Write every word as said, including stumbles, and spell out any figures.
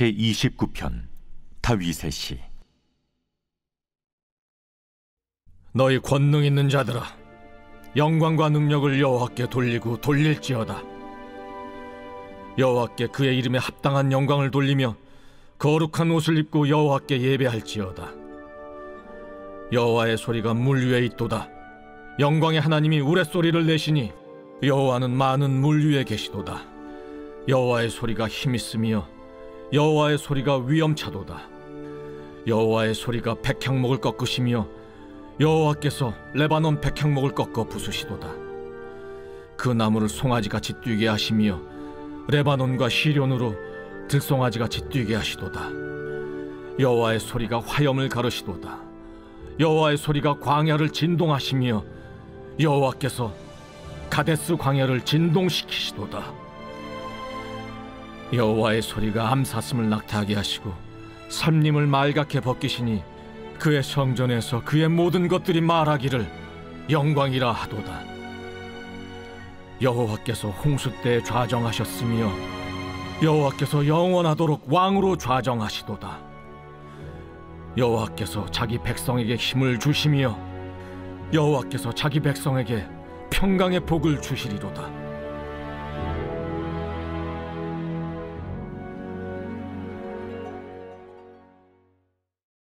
제이십구 편 다윗의 시. 너희 권능 있는 자들아, 영광과 능력을 여호와께 돌리고 돌릴지어다. 여호와께 그의 이름에 합당한 영광을 돌리며 거룩한 옷을 입고 여호와께 예배할지어다. 여호와의 소리가 물 위에 있도다. 영광의 하나님이 우레소리를 내시니 여호와는 많은 물 위에 계시도다. 여호와의 소리가 힘있으며 여호와의 소리가 위엄차도다. 여호와의 소리가 백향목을 꺾으시며 여호와께서 레바논 백향목을 꺾어 부수시도다. 그 나무를 송아지같이 뛰게 하시며 레바논과 시련으로 들송아지같이 뛰게 하시도다. 여호와의 소리가 화염을 가르시도다. 여호와의 소리가 광야를 진동하시며 여호와께서 가데스 광야를 진동시키시도다. 여호와의 소리가 암사슴을 낙타하게 하시고 삼림을 말갛게 벗기시니 그의 성전에서 그의 모든 것들이 말하기를 영광이라 하도다. 여호와께서 홍수 때 좌정하셨으며 여호와께서 영원하도록 왕으로 좌정하시도다. 여호와께서 자기 백성에게 힘을 주시며 여호와께서 자기 백성에게 평강의 복을 주시리로다.